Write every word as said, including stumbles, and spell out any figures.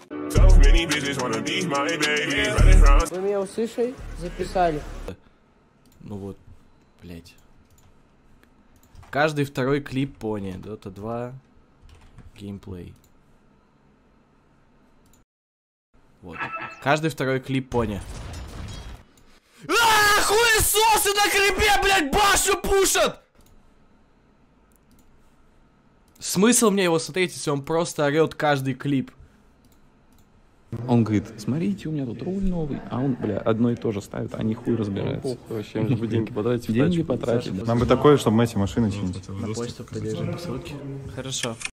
Вы меня услышали? Записали. Ну вот, блять. Каждый второй клип пони. Дота два. Геймплей. Вот. Каждый второй клип пони. Ааа, хуесосы на крипе, блять, башу пушат! Смысл мне его смотреть, если он просто орет каждый клип? Он говорит, смотрите, у меня тут руль новый, а он, бля, одно и то же ставит, они хуй разбираются. Похуй вообще, им же деньги потратить. Деньги потратить. Нам бы такое, чтобы мы эти машины чинить. На почту подержи по ссылке. Хорошо.